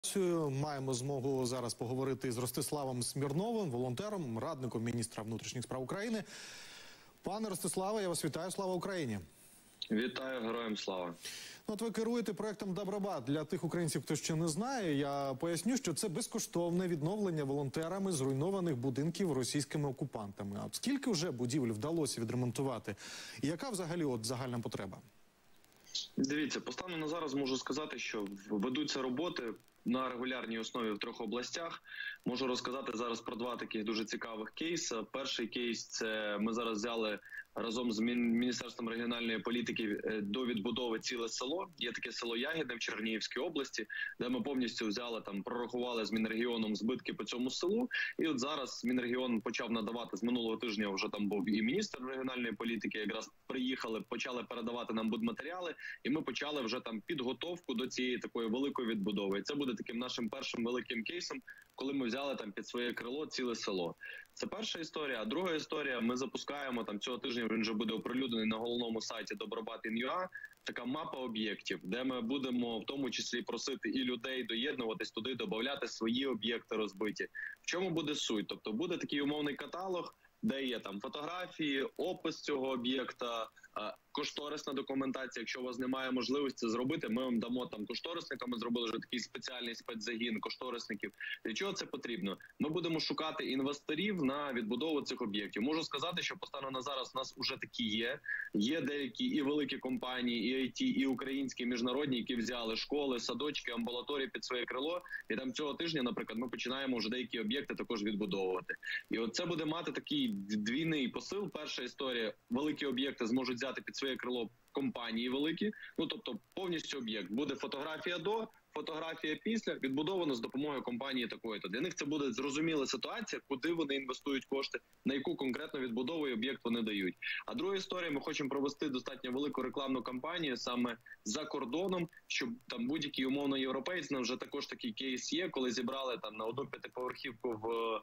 Маємо змогу зараз поговорити з Ростиславом Смірновим, волонтером, радником міністра внутрішніх справ України. Пане Ростиславе, я вас вітаю. Слава Україні! Вітаю, героям слава! От ви керуєте проектом «Добробат». Для тих українців, хто ще не знає, я поясню, що це безкоштовне відновлення волонтерами зруйнованих будинків російськими окупантами. А скільки вже будівель вдалося відремонтувати? І яка взагалі загальна потреба? Дивіться, по стану на зараз можу сказати, що ведуться роботи на регулярній основі в 3 областях. Можу розказати зараз про 2 таких дуже цікавих кейси. Перший кейс – це ми зараз взяли разом з Міністерством регіональної політики до відбудови ціле село. Є таке село Ягідне в Чернігівській області, де ми повністю взяли, прорахували з Мінрегіоном збитки по цьому селу. І от зараз Мінрегіон почав надавати, з минулого тижня вже там був і міністр регіональної політики, якраз приїхали, почали передавати нам будматеріали, і ми почали вже там підготовку до цієї такої великої відбудови. І це буде таким нашим першим великим кейсом, коли ми взяли там під своє крило ціле село. Це перша історія. А друга історія, ми запускаємо цього тижня, він вже буде оприлюднений на головному сайті Добробат.ua, така мапа об'єктів, де ми будемо в тому числі просити і людей доєднуватись туди, додати свої об'єкти розбиті. В чому буде суть? Тобто буде такий умовний каталог, де є там фотографії, опис цього об'єкта, кошторисна документація. Якщо у вас немає можливості зробити, ми вам дамо там кошторисника. Ми зробили вже такий спеціальний спецзагін кошторисників. Для чого це потрібно? Ми будемо шукати інвесторів на відбудову цих об'єктів. Можу сказати, що станом на зараз у нас вже такі є. Є деякі і великі компанії, і IT, і українські, і міжнародні, які взяли школи, садочки, амбулаторії під своє крило. І там цього тижня, наприклад, ми починаємо вже деякі об'єкти також відбудовувати. І от це буде мати такий двійний посил. Перша історія – великі об'єкти зможуть взяти під своє крило компанії великі, тобто повністю об'єкт. Буде фотографія до, фотографія після, відбудовано з допомогою компанії такої-то. Для них це буде зрозуміла ситуація, куди вони інвестують кошти, на яку конкретно відбудову і об'єкт вони дають. А друга історія, ми хочемо провести достатньо велику рекламну кампанію саме за кордоном, щоб там будь-який умовно європейць, нам вже також такий кейс є, коли зібрали там на одну п'ятиповерхівку в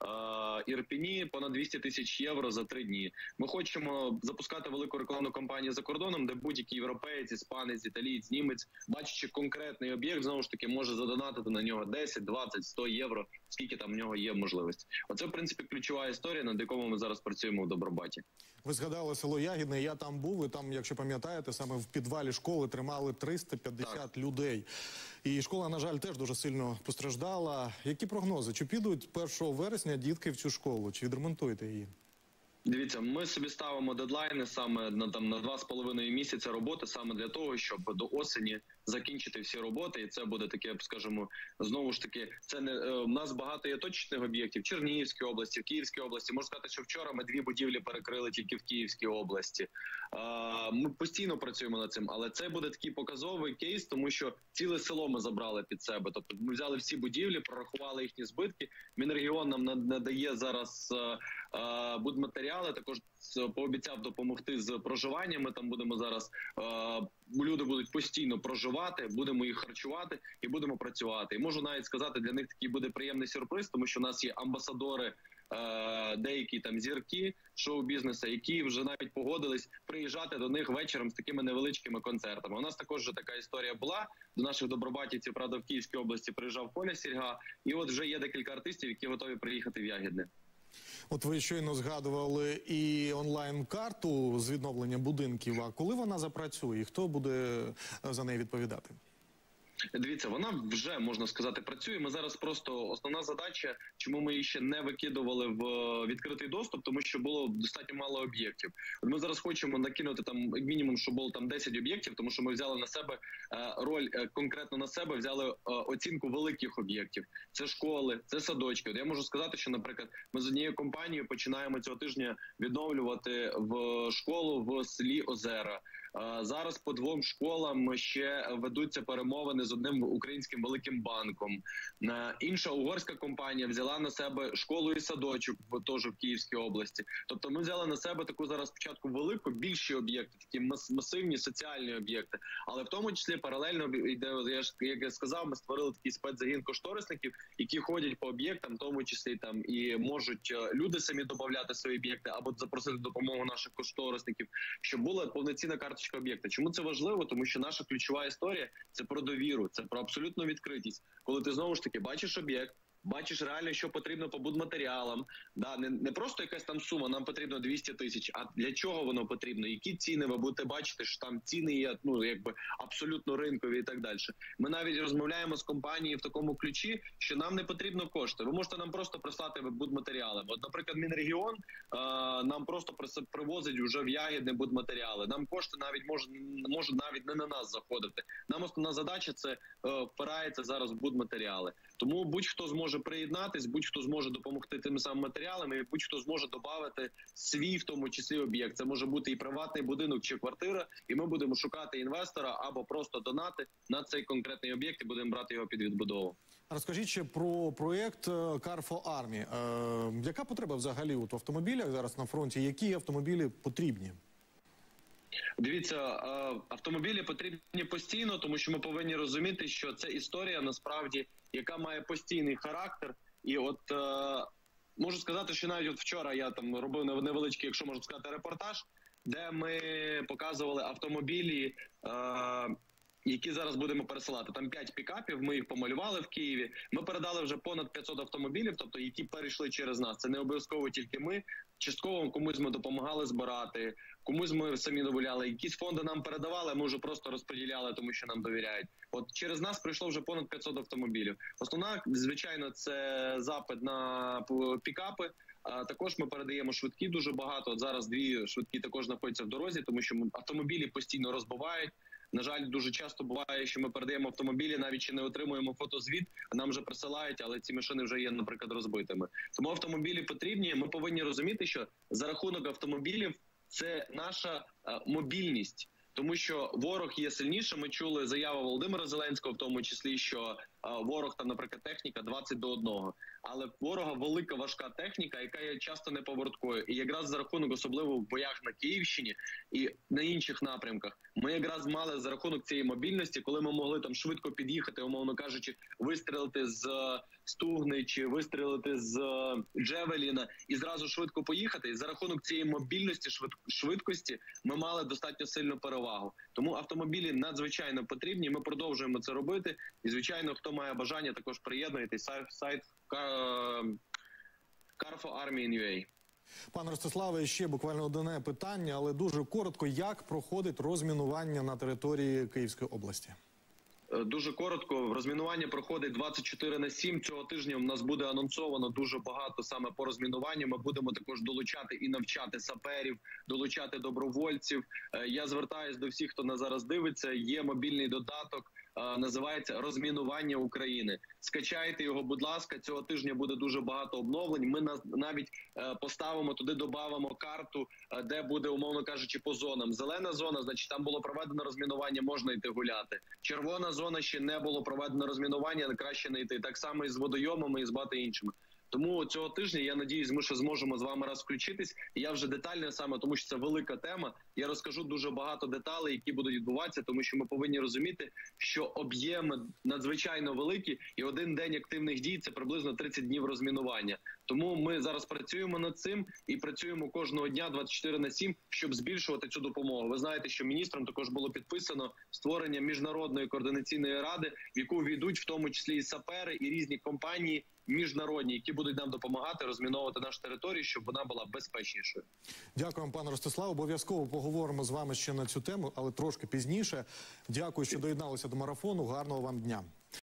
Ірпені понад 200 тисяч євро за 3 дні. Ми хочемо запускати велику рекламну кампанію за кордоном, де будь-який європеєць, іспанець, італієць, німець, бачачи конкретний об'єкт, знову ж таки, може задонатити на нього 10, 20, 100 євро, скільки там в нього є можливість. Оце, в принципі, ключова історія, над якою ми зараз працюємо в Добробаті. Ви згадали село Ягідне, я там був, і там, якщо пам'ятаєте, саме в підвалі школи тримали 350 людей. І школа, на жаль, теж дуже сильно постраждала. Які прогнози? Чи підуть 1 вересня дітки в цю школу? Чи відремонтуєте її? Дивіться, ми собі ставимо дедлайни саме на 2,5 місяця роботи, саме для того, щоб до осені закінчити всі роботи. І це буде таке, скажімо, знову ж таки, це не у нас багато є точечних об'єктів в Чернігівській області, в Київській області. Можу сказати, що вчора ми 2 будівлі перекрили тільки в Київській області. Ми постійно працюємо над цим, але це буде такий показовий кейс, тому що ціле село ми забрали під себе. Тобто ми взяли всі будівлі, прорахували їхні збитки. Мінрегіон нам надає зараз будматеріали, також пообіцяв допомогти з проживанням. Ми там будемо зараз, люди будуть постійно проживати, будемо їх харчувати і будемо працювати. І можу навіть сказати, для них такий буде приємний сюрприз, тому що у нас є амбасадори, деякі там зірки шоу-бізнесу, які вже навіть погодились приїжджати до них вечором з такими невеличкими концертами. У нас також вже така історія була. До наших добробатівців, правда, в Київській області приїжджав Коля Сільга, і от вже є декілька артистів, які готові приїхати в Ягідне. От ви щойно згадували і онлайн-карту з відновлення будинків. А коли вона запрацює? І хто буде за неї відповідати? Дивіться, вона вже, можна сказати, працює. Ми зараз просто, основна задача, чому ми її ще не викидували в відкритий доступ, тому що було достатньо мало об'єктів. Ми зараз хочемо накинути там, як мінімум, щоб було там 10 об'єктів, тому що ми взяли на себе роль, конкретно на себе взяли оцінку великих об'єктів. Це школи, це садочки. От я можу сказати, що, наприклад, ми з однією компанією починаємо цього тижня відновлювати в школу в селі Озера. Зараз по 2 школам ще ведуться перемовини з одним українським великим банком. Інша угорська компанія взяла на себе школу і садочок теж в Київській області. Тобто ми взяли на себе таку зараз спочатку велику, більші об'єкти, такі масивні соціальні об'єкти. Але в тому числі паралельно, як я сказав, ми створили такий спецзагін кошторисників, які ходять по об'єктам, в тому числі там і можуть люди самі додати свої об'єкти або запросити допомогу наших кошторисників, щоб була повноцінна карточка запуска об'єкта. Чому це важливо? Тому що наша ключова історія – це про довіру, це про абсолютну відкритість. Коли ти знову ж таки бачиш об'єкт, бачиш реально, що потрібно по будматеріалам. Да, не просто якась там сума, нам потрібно 200 тисяч, а для чого воно потрібно, які ціни, ви будете бачити, що там ціни є, ну, якби абсолютно ринкові і так далі. Ми навіть розмовляємо з компанією в такому ключі, що нам не потрібно кошти. Ви можете нам просто прислати будматеріали. От, наприклад, Мінрегіон нам просто привозить вже в Ягідне будматеріали. Нам кошти навіть можуть навіть не на нас заходити. Нам основна задача – це впирається зараз в будматеріали. Тому будь-хто зможе приєднатись, будь-хто зможе допомогти тим самим матеріалам, і будь-хто зможе додати свій, в тому числі, об'єкт. Це може бути і приватний будинок, чи квартира, і ми будемо шукати інвестора або просто донати на цей конкретний об'єкт і будемо брати його під відбудову. Розкажіть ще про проєкт Car for Army. Яка потреба взагалі в автомобілях зараз на фронті? Які автомобілі потрібні? Дивіться, автомобілі потрібні постійно, тому що ми повинні розуміти, що це історія, насправді, яка має постійний характер. І от можу сказати, що навіть от вчора я там робив невеличкий, якщо можна сказати, репортаж, де ми показували автомобілі, які зараз будемо пересилати. Там 5 пікапів, ми їх помалювали в Києві. Ми передали вже понад 500 автомобілів, тобто які перейшли через нас. Це не обов'язково тільки ми. Частково комусь ми допомагали збирати, комусь ми самі доволяли. Якісь фонди нам передавали, а ми вже просто розподіляли, тому що нам довіряють. От через нас прийшло вже понад 500 автомобілів. Основна, звичайно, це запит на пікапи. Також ми передаємо швидкі дуже багато. От зараз 2 швидкі також знаходяться в дорозі, тому що автомобілі постійно розбивають. На жаль, дуже часто буває, що ми передаємо автомобілі, навіть ще не отримуємо фотозвіт, а нам вже присилають, але ці машини вже є, наприклад, розбитими. Тому автомобілі потрібні. Ми повинні розуміти, що за рахунок автомобілів це наша мобільність. Тому що ворог є сильнішим. Ми чули заяву Володимира Зеленського, в тому числі, що ворог там, наприклад, техніка 20 до 1. Але в ворога велика важка техніка, яка є часто неповорткою. І якраз за рахунок, особливо в боях на Київщині і на інших напрямках, ми якраз мали за рахунок цієї мобільності, коли ми могли там швидко під'їхати, умовно кажучи, вистрілити з Стугни чи вистрілити з Джевеліна і зразу швидко поїхати. І за рахунок цієї мобільності, швидкості ми мали достатньо сильну перевагу. Тому автомобілі надзвичайно потрібні, ми продовжуємо це робити. І, звичайно, хто має бажання, також приєднуйтесь. Сайт Car for Army.ua. Пане Ростиславе, ще буквально одне питання, але дуже коротко. Як проходить розмінування на території Київської області? Дуже коротко. Розмінування проходить 24/7. Цього тижня у нас буде анонсовано дуже багато саме по розмінуванню. Ми будемо також долучати і навчати саперів, долучати добровольців. Я звертаюсь до всіх, хто нас зараз дивиться. Є мобільний додаток, називається «Розмінування України». Скачайте його, будь ласка. Цього тижня буде дуже багато обновлень. Ми навіть поставимо туди, додамо карту, де буде, умовно кажучи, по зонам. Зелена зона, значить, там було проведено розмінування, можна йти гуляти. Червона зона, ще не було проведено розмінування, краще не йти. Так само і з водойомами, і з багато іншими. Тому цього тижня, я надіюсь, ми ще зможемо з вами раз включитись. І я вже детально, саме тому що це велика тема, я розкажу дуже багато деталей, які будуть відбуватися, тому що ми повинні розуміти, що об'єми надзвичайно великі, і один день активних дій – це приблизно 30 днів розмінування. Тому ми зараз працюємо над цим і працюємо кожного дня 24/7, щоб збільшувати цю допомогу. Ви знаєте, що міністром також було підписано створення міжнародної координаційної ради, в яку війдуть в тому числі і сапери, і різні компанії міжнародні, які будуть нам допомагати розміновувати нашу територію, щоб вона була безпечнішою. Дякую, пане Ростислав. Обов'язково поговоримо з вами ще на цю тему, але трошки пізніше. Дякую, що доєдналися до марафону. Гарного вам дня.